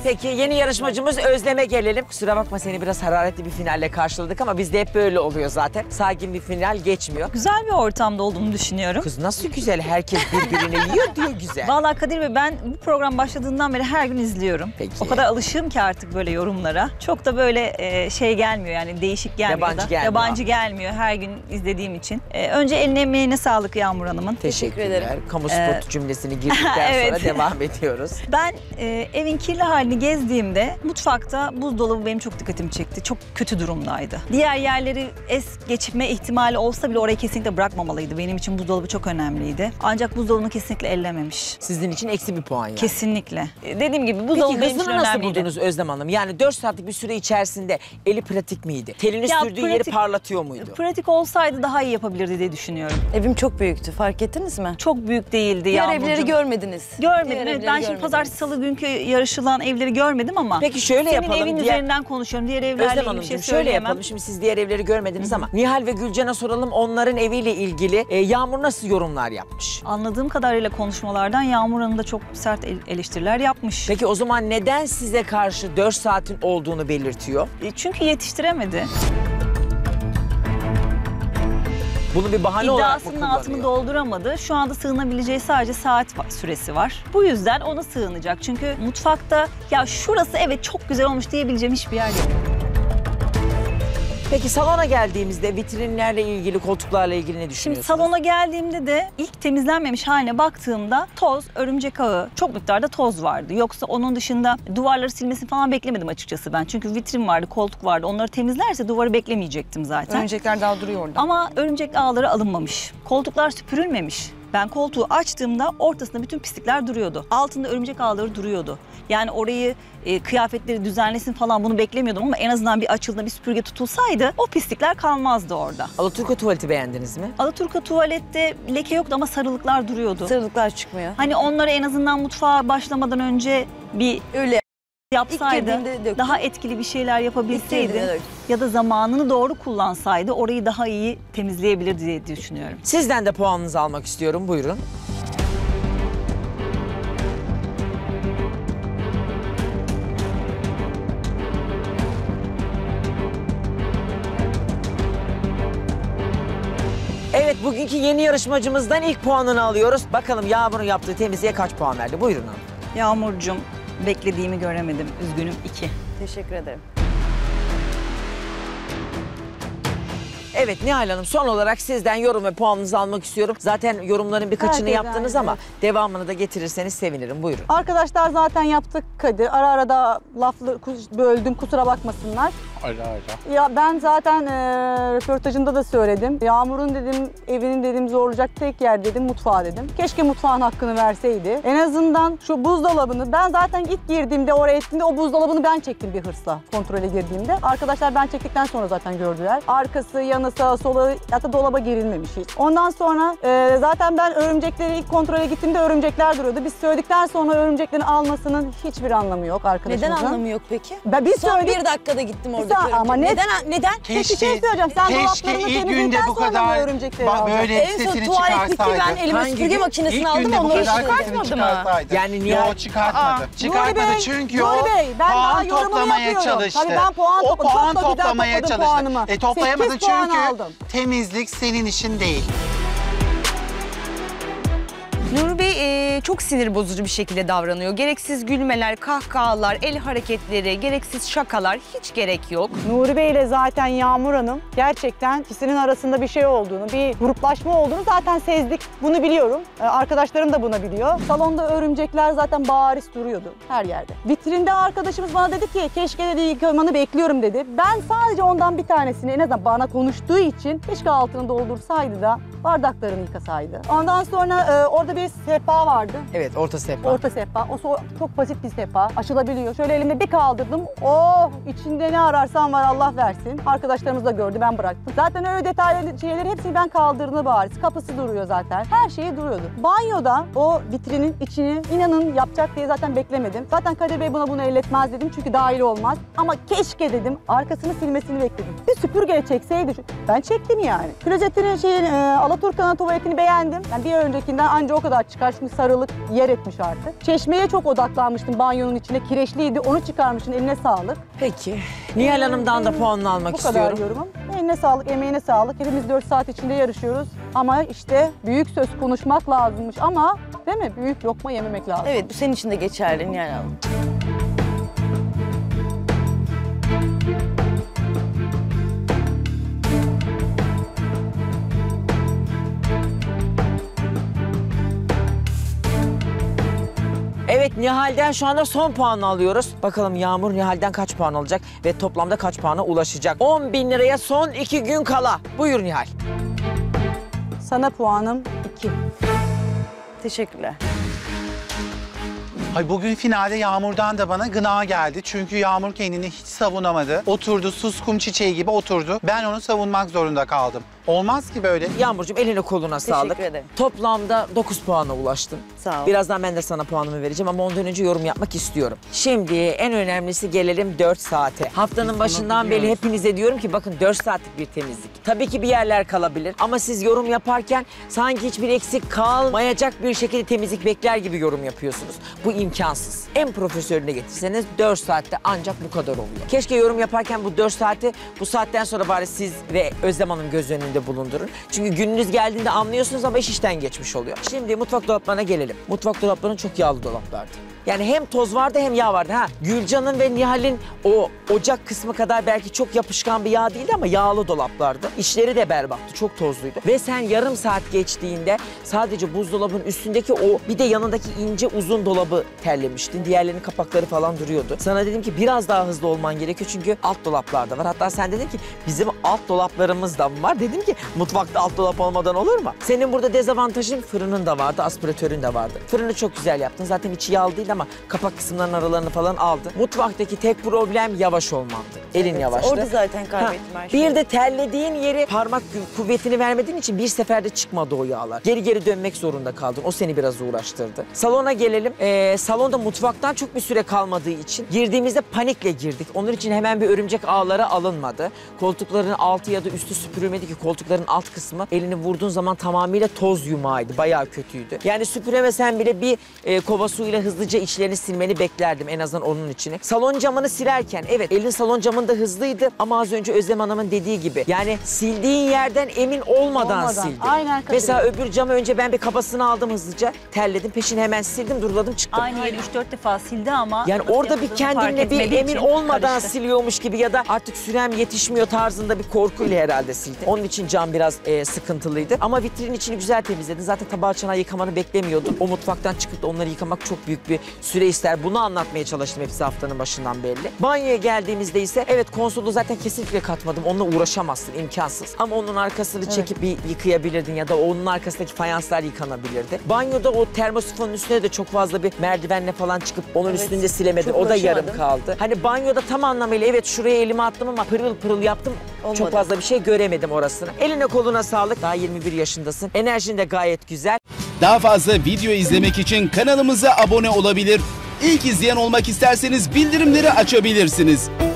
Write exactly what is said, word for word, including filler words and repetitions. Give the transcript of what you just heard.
Peki yeni yarışmacımız Özlem'e gelelim. Kusura bakma seni biraz hararetli bir finalle karşıladık ama bizde hep böyle oluyor zaten. Sakin bir final geçmiyor. Güzel bir ortamda olduğunu düşünüyorum. Kız nasıl güzel, herkes birbirini yiyor diyor güzel. Vallahi Kadir Bey, ben bu program başladığından beri her gün izliyorum. Peki. O kadar alışığım ki artık böyle yorumlara. Çok da böyle e, şey gelmiyor, yani değişik gelmiyor Yabancı da. gelmiyor. Yabancı gelmiyor her gün izlediğim için. E, önce eline emeğine sağlık Yağmur Hanım'ın. Teşekkürler. Kamu spotu Ee, cümlesini girdikten evet. sonra devam ediyoruz. Ben e, evin kirli halini gezdiğimde mutfakta buzdolabı benim çok dikkatimi çekti. Çok kötü durumdaydı. Diğer yerleri es geçme ihtimali olsa bile orayı kesinlikle bırakmamalıydı. Benim için buzdolabı çok önemliydi. Ancak buzdolabını kesinlikle ellememiş. Sizin için eksi bir puan yani. Kesinlikle. E, dediğim gibi buzdolabı Peki benim için hızını nasıl önemliydi. buldunuz Özlem Hanım? Yani dört saatlik bir süre içerisinde eli pratik miydi? Telini Ya sürdüğü pratik- yeri parlatıyor muydu? Pratik olsaydı daha iyi yapabilirdi diye düşünüyorum. Evim çok büyüktü, fark ettiniz mi? Çok büyük değildi Diğer Yağmurcuğum. evleri görmediniz. Görmedim. Diğer Evet, evleri ben şimdi görmediniz. pazartesi salı günkü yarışılan evleri görmedim ama. Peki şöyle senin yapalım. evin diğer- üzerinden konuşuyorum. Diğer evlerle Özlem ilgili bir Hanımcığım şey şöyle söyleyemem. yapalım. Şimdi siz diğer evleri görmediniz ama Nihal ve Gülcan'a soralım, onların eviyle ilgili e, Yağmur nasıl yorumlar yapmış? Anladığım kadarıyla konuşmalardan Yağmur Hanım da çok sert el- eleştiriler yapmış. Peki o zaman neden size karşı dört saatin olduğunu belirtiyor? E, Çünkü yetiştiremedi. Bunu bir bahane olarak mı İddiasının altını kullanıyor? dolduramadı. Şu anda sığınabileceği sadece saat va- süresi var. Bu yüzden ona sığınacak. Çünkü mutfakta ya şurası evet çok güzel olmuş diyebileceğim hiçbir yer yok. Peki salona geldiğimizde vitrinlerle ilgili, koltuklarla ilgili ne Şimdi düşünüyorsunuz? salona geldiğimde de ilk temizlenmemiş haline baktığımda toz, örümcek ağı, çok miktarda toz vardı. Yoksa onun dışında duvarları silmesini falan beklemedim açıkçası ben. Çünkü vitrin vardı, koltuk vardı. Onları temizlerse duvarı beklemeyecektim zaten. Örümcekler daha duruyor orada. Ama örümcek ağları alınmamış. Koltuklar süpürülmemiş. Ben koltuğu açtığımda ortasında bütün pislikler duruyordu. Altında örümcek ağları duruyordu. Yani orayı e, kıyafetleri düzenlesin falan bunu beklemiyordum ama en azından bir açıldığında bir süpürge tutulsaydı o pislikler kalmazdı orada. Alaturka tuvaleti beğendiniz mi? Alaturka tuvalette leke yoktu ama sarılıklar duruyordu. Sarılıklar çıkmıyor. Hani onları en azından mutfağa başlamadan önce bir Öyle. yapsaydı, İlk girdiğinde döktüm. daha etkili bir şeyler İlk yapabilseydi girdiğinde döktüm. ya da zamanını doğru kullansaydı orayı daha iyi temizleyebilirdi diye düşünüyorum. Sizden de puanınızı almak istiyorum. Buyurun. Evet, bugünkü yeni yarışmacımızdan ilk puanını alıyoruz. Bakalım Yağmur'un yaptığı temizliğe kaç puan verdi? Buyurun hanım. Yağmurcuğum, beklediğimi göremedim. Üzgünüm. iki. Teşekkür ederim. Evet Nihal Hanım, son olarak sizden yorum ve puanınızı almak istiyorum. Zaten yorumların birkaçını Herkes yaptınız aynı, ama devamını da getirirseniz sevinirim. Buyurun. Arkadaşlar zaten yaptık Kadir. Ara ara da laflı kus- böldüm, kusura bakmasınlar. Öyle öyle. Ya ben zaten e, röportajımda da söyledim. Yağmur'un dedim, evinin dedim zorlayacak tek yer dedim, mutfağı dedim. Keşke mutfağın hakkını verseydi. En azından şu buzdolabını, ben zaten ilk girdiğimde oraya ettiğimde o buzdolabını ben çektim bir hırsla kontrole girdiğimde. Arkadaşlar ben çektikten sonra zaten gördüler. Arkası, yanı, sağı, solu, hatta dolaba girilmemiş hiç. Ondan sonra e, zaten ben örümcekleri ilk kontrole gittiğimde örümcekler duruyordu. Biz söyledikten sonra örümceklerin almasının hiçbir anlamı yok arkadaşımızın. Neden anlamı yok peki? Ben biz Son söyledik. bir dakikada gittim orada. Sa- ama ne- Neden? Neden? Peki bir şey söyleyeceğim. Sen keşke dolaplarını ilk günde temizledikten bu sonra mı kadar örümcekleri ba- alacaksın? böyle En son sesini tuvalet bitti, çıkarsaydı. ben elime Hangi süpürge gün? makinesini İlk aldım, günde bu onları kadar işledim. sesini çıkarsaydı. Yani Nihal- Yo çıkartmadı. Çıkartmadı Nuri Bey, çünkü Nuri o Bey, ben daha puan yorumumu toplamaya yapıyorum. çalıştı. Tabii ben puan o topladım. puan Çok da güzel toplamaya topladım çalıştı. puanımı. E toplayamadın sekiz puan çünkü aldım. temizlik senin işin değil. Nuri Bey e, çok sinir bozucu bir şekilde davranıyor. Gereksiz gülmeler, kahkahalar, el hareketleri, gereksiz şakalar hiç gerek yok. Nuri Bey ile zaten Yağmur Hanım gerçekten ikisinin arasında bir şey olduğunu, bir gruplaşma olduğunu zaten sezdik. Bunu biliyorum. Ee, arkadaşlarım da bunu biliyor. Salonda örümcekler zaten bariz duruyordu her yerde. Vitrinde arkadaşımız bana dedi ki keşke dedi yıkamanı bekliyorum dedi. Ben sadece ondan bir tanesini en azından bana konuştuğu için keşke altını doldursaydı da bardaklarını yıkasaydı. Ondan sonra e, orada bir sehpa vardı. Evet, orta sehpa. Orta sehpa. O so- çok basit bir sehpa. Açılabiliyor. Şöyle elimde bir kaldırdım. Oh! İçinde ne ararsan var Allah versin. Arkadaşlarımız da gördü, ben bıraktım. Zaten öyle detaylı şeyleri hepsini ben kaldırdığını bariz. Kapısı duruyor zaten. Her şeyi duruyordu. Banyoda o vitrinin içini inanın yapacak diye zaten beklemedim. Zaten Kadir Bey buna bunu elletmez dedim çünkü dahil olmaz. Ama keşke dedim arkasını silmesini bekledim. Bir süpürge çekseydi. Ben çektim yani. Klozetinin şeyin, e, Alaturka'nın tuvaletini beğendim. Yani bir öncekinden anca o kadar çıkar çünkü sarı kırılık yer etmiş artık. Çeşmeye çok odaklanmıştım banyonun içine. Kireçliydi. Onu çıkarmışsın. Eline sağlık. Peki. Nihal Hanım'dan da puanını almak Bu kadar istiyorum. yorumum. Eline sağlık, emeğine sağlık. Hepimiz dört saat içinde yarışıyoruz. Ama işte büyük söz konuşmak lazımmış. Ama değil mi? Büyük lokma yememek lazım. Evet, bu senin için de geçerli Nihal Hanım. Evet, Nihal'den şu anda son puanı alıyoruz. Bakalım Yağmur Nihal'den kaç puan alacak ve toplamda kaç puana ulaşacak? on bin liraya son iki gün kala. Buyur Nihal. Sana puanım iki. Teşekkürler. Ay bugün finalde Yağmur'dan da bana gına geldi. Çünkü Yağmur kendini hiç savunamadı. Oturdu, suskum çiçeği gibi oturdu. Ben onu savunmak zorunda kaldım. Olmaz ki böyle. Yağmurcuğum eline koluna sağlık. ederim. Toplamda dokuz puana ulaştın. Sağ ol. Birazdan ben de sana puanımı vereceğim ama ondan önce yorum yapmak istiyorum. Şimdi en önemlisi gelelim dört saate. Haftanın başından beri hepinize diyorum ki bakın dört saatlik bir temizlik. Tabii ki bir yerler kalabilir ama siz yorum yaparken sanki hiçbir eksik kalmayacak bir şekilde temizlik bekler gibi yorum yapıyorsunuz. Bu imkansız. En profesörüne getirseniz dört saatte ancak bu kadar oluyor. Keşke yorum yaparken bu dört saati bu saatten sonra bari siz ve Özlem Hanım göz önünde bulundurun. Çünkü gününüz geldiğinde anlıyorsunuz ama iş işten geçmiş oluyor. Şimdi mutfak dolaplarına gelelim. Mutfak dolaplarının çok yağlı dolaplardı. Yani hem toz vardı hem yağ vardı. Ha, Gülcan'ın ve Nihal'in o ocak kısmı kadar belki çok yapışkan bir yağ değildi ama yağlı dolaplardı. İşleri de berbattı, çok tozluydu. Ve sen yarım saat geçtiğinde sadece buzdolabının üstündeki o bir de yanındaki ince uzun dolabı terlemiştin. Diğerlerinin kapakları falan duruyordu. Sana dedim ki biraz daha hızlı olman gerekiyor çünkü alt dolaplarda var. Hatta sen dedin ki bizim alt dolaplarımız da var. Dedim ki mutfakta alt dolap olmadan olur mu? Senin burada dezavantajın fırının da vardı, aspiratörün de vardı. Fırını çok güzel yaptın. Zaten içi yağlı değil ama kapak kısımlarının aralarını falan aldı. Mutfaktaki tek problem yavaş olmandı. Elin Evet, yavaştı. orada zaten kaybettim Ha, her şeyi. Bir de terlediğin yeri parmak kuvvetini vermediğin için bir seferde çıkmadı o yağlar. Geri geri dönmek zorunda kaldın. O seni biraz uğraştırdı. Salona gelelim. Ee, salonda mutfaktan çok bir süre kalmadığı için girdiğimizde panikle girdik. Onun için hemen bir örümcek ağları alınmadı. Koltukların altı ya da üstü süpürülmedi ki koltukların alt kısmı elini vurduğun zaman tamamıyla toz yumağıydı. Bayağı kötüydü. Yani süpüremesen bile bir e, kova suyla hızlıca içlerini silmeni beklerdim en azından onun için. Salon camını silerken evet elin salon camında hızlıydı ama az önce Özlem Hanım'ın dediği gibi yani sildiğin yerden emin olmadan, Olmadan, sildin. aynen Mesela katılıyorum. öbür camı önce ben bir kabasını aldım hızlıca terledim peşine hemen sildim duruladım çıktım. Aynı yeri üç dört defa sildi ama... Yani nasıl orada bir yapıldığını fark kendine bir etmediği emin için olmadan karıştı. siliyormuş gibi ya da artık sürem yetişmiyor tarzında bir korkuyla herhalde sildi. Onun için cam biraz e, sıkıntılıydı. Ama vitrinin içini güzel temizledin. Zaten tabağı çanağı yıkamanı beklemiyordum. O mutfaktan çıkıp da onları yıkamak çok büyük bir süre ister. Bunu anlatmaya çalıştım hepsi haftanın başından belli. Banyoya geldiğimizde ise evet konsolu zaten kesinlikle katmadım. Onunla uğraşamazsın imkansız. Ama onun arkasını çekip bir yıkayabilirdin ya da onun arkasındaki fayanslar yıkanabilirdi. Banyoda o termosifonun üstüne de çok fazla bir merdivenle falan çıkıp onun Evet, üstünde silemedin. çok O da yarım uğraşamadım. kaldı. Hani banyoda tam anlamıyla evet şuraya elimi attım ama pırıl pırıl yaptım. Olmadı. Çok fazla bir şey göremedim orasını. Eline koluna sağlık. Daha yirmi bir yaşındasın. Enerjin de gayet güzel. Daha fazla video izlemek için kanalımıza abone olabilir. İlk izleyen olmak isterseniz bildirimleri açabilirsiniz.